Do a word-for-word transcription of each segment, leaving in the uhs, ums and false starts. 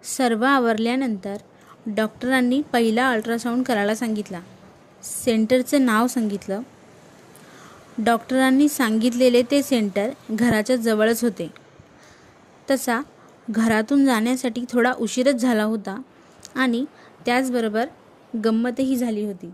सर्व आवरल्यानंतर डॉक्टरांनी पहिला अल्ट्रासाऊंड करायला सांगितला. सेंटरचं नाव सांगितलं. डॉक्टरांनी सांगितलेले ते सेंटर घराच्या जवळच होते. तसा घरातून जाण्यासाठी थोडा उशीरच झाला होता आणि त्याचबरोबर गंमतही झाली होती.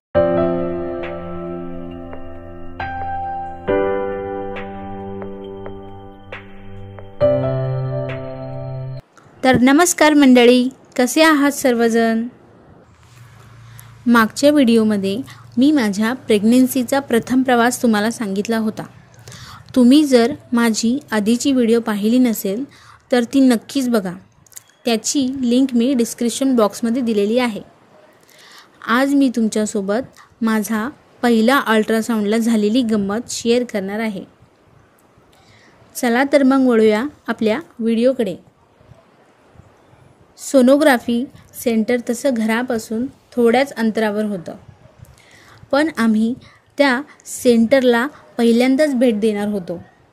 तर नमस्कार मंडळी, कसे आहात सर्वजण. मागच्या व्हिडिओमध्ये मी माझ्या प्रेग्नन्सीचा प्रथम प्रवास तुम्हाला सांगितला होता. तुम्ही जर माझी आधीची व्हिडिओ पाहिली नसेल तर ती नक्कीच बघा. त्याची लिंक मी डिस्क्रिप्शन बॉक्समध्ये दिलेली आहे. आज मी तुमच्यासोबत माझा पहिला अल्ट्रासाऊंडला झालेली गंमत शेअर करणार आहे. चला तर मग वळूया आपल्या व्हिडिओकडे. सोनोग्राफी सेंटर तसं घरापासून थोड्याच अंतरावर होतं, पण आम्ही त्या सेंटरला पहिल्यांदाच भेट देणार होतो.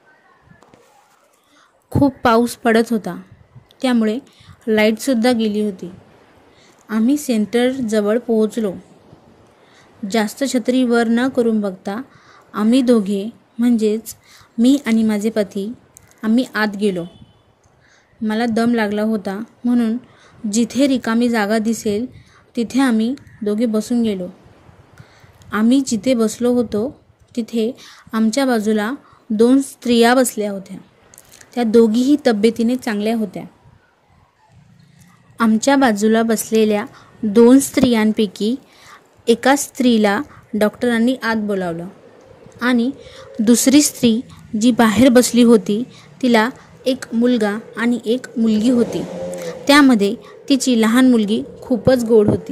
खूप पाऊस पडत होता, त्यामुळे लाईटसुद्धा गेली होती. आम्ही सेंटरजवळ पोहोचलो. जास्त छत्री वर न करून बघता आम्ही दोघे म्हणजेच मी आणि माझे पती आम्ही आत गेलो. मला दम लागला होता म्हणून जिथे रिकामी जागा दिसेल तिथे आम्ही दोघे बसून गेलो. आम्ही जिथे बसलो होतो तिथे आमच्या बाजूला दोन स्त्रिया बसल्या होत्या. त्या दोघीही तब्येतीने चांगल्या होत्या. आमच्या बाजूला बसलेल्या दोन स्त्रियांपैकी एका स्त्रीला डॉक्टरांनी आत बोलावलं आणि दुसरी स्त्री जी बाहेर बसली होती तिला एक मुलगा आणि एक मुलगी होती. त्यामध्ये तिची लहान मुलगी खूपच गोड होती.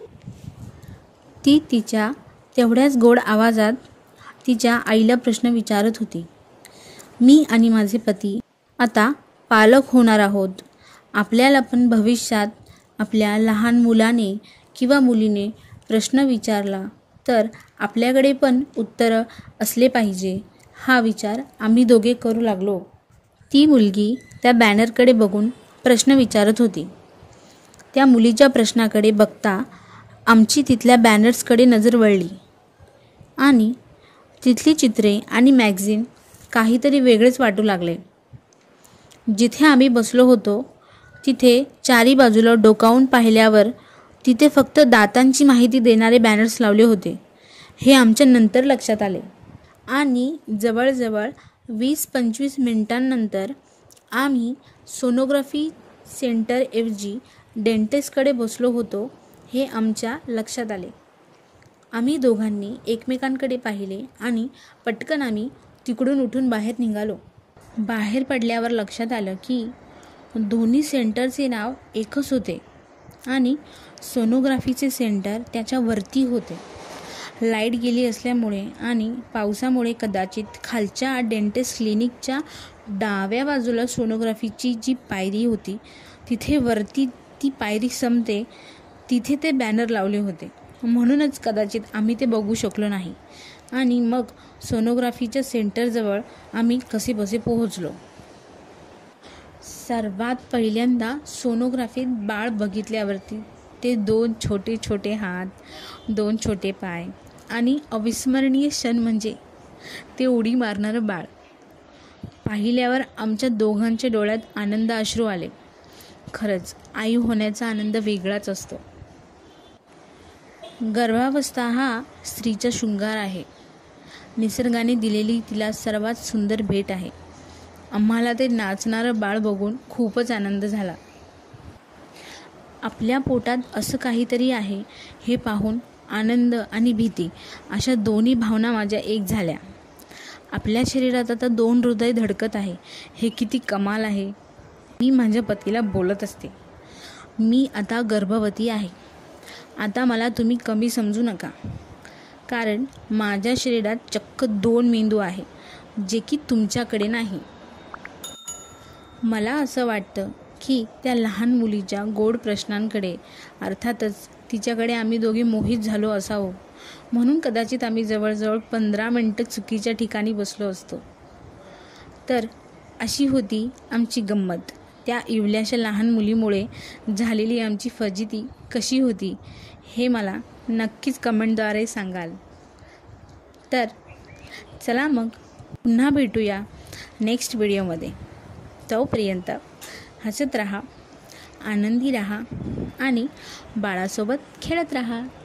ती तिच्या तेवढ्याच गोड आवाजात तिच्या आईला प्रश्न विचारत होती. मी आणि माझे पती आता पालक होणार आहोत. आपल्याला पण भविष्यात आपल्या लहान मुलाने किंवा मुलीने प्रश्न विचारला तर आपल्याकडे पण उत्तरं असले पाहिजे, हा विचार आम्ही दोघे करू लागलो. ती मुलगी त्या बॅनरकडे बघून प्रश्न विचारत होती. त्या मुलीच्या प्रश्नाकडे बघता आमची तिथल्या बॅनर्सकडे नजर वळली आणि तिथली चित्रे आणि मॅगझिन काहीतरी वेगळेच वाटू लागले. जिथे आम्ही बसलो होतो तिथे चारी बाजूला डोकावून पाहिल्यावर तिथे फक्त दातांची माहिती देणारे बॅनर्स लावले होते. हे आमच्या नंतर लक्षात आले आणि जवळजवळ वीस पंचवीस मिनिटांनंतर आम्ही सोनोग्राफी सेंटरऐवजी डेंटिस्टकडे बसलो होतो हे आमच्या लक्षात आले. आम्ही दोघांनी एकमेकांकडे पाहिले आणि पटकन आम्ही तिकडून उठून बाहेर निघालो. बाहेर पडल्यावर लक्षात आलं की दोन्ही सेंटरचे नाव एकच होते आणि सोनोग्राफीचे सेंटर त्याच्यावरती होते. लाईट गेली असल्यामुळे आणि पावसामुळे कदाचित खालच्या डेंटिस्ट क्लिनिकच्या डाव्या बाजूला सोनोग्राफीची जी पायरी होती तिथे वरती ती पायरी संपते तिथे ते बॅनर लावले होते. म्हणूनच कदाचित आम्ही ते बघू शकलो नाही आणि मग सोनोग्राफीच्या सेंटरजवळ आम्ही कसेबसे पोहोचलो. सर्वात पहिल्यांदा सोनोग्राफीत बाळ बघितल्यावरती ते दोन छोटे छोटे हात, दोन छोटे पाय आणि अविस्मरणीय क्षण म्हणजे ते उडी मारणारं बाळ पाहिल्यावर आमच्या दोघांच्या डोळ्यात आनंद अश्रू आले. खरंच आई होण्याचा आनंद वेगळाच असतो. गर्भावस्था हा स्त्रीचा शृंगार आहे. निसर्गाने दिलेली तिला सर्वात सुंदर भेट आहे. आम्हाला ते नाचणारं बाळ बघून खूपच आनंद झाला. आपल्या पोटात असं काहीतरी आहे हे पाहून आनंद आणि भीती अशा दोन्ही भावना माझ्या एक झाल्या. आपल्या शरीरात आता दोन हृदय धडकत आहे हे किती कमाल आहे. मी माझ्या पतीला बोलत असते, मी आता गर्भवती आहे. आता मला तुम्ही कमी समजू नका, कारण माझ्या शरीरात चक्क दोन मेंदू आहे जे की तुमच्याकडे नाही. मला असं वाटतं की त्या लहान मुलीच्या गोड प्रश्नांकडे अर्थातच तिच्याकडे आम्ही दोघे मोहित झालो असावं, म्हणून कदाचित आम्ही जवळजवळ पंधरा मिनटं चुकीच्या ठिकाणी बसलो असतो. तर अशी होती आमची गंमत. त्या इवल्याशा लहान मुलीमुळे झालेली आमची फजिती कशी होती हे मला नक्कीच कमेंटद्वारे सांगाल. तर चला मग पुन्हा भेटूया नेक्स्ट व्हिडिओमध्ये. तोपर्यंत हसत राहा, आनंदी राहा आणि बाळासोबत खेळत राहा.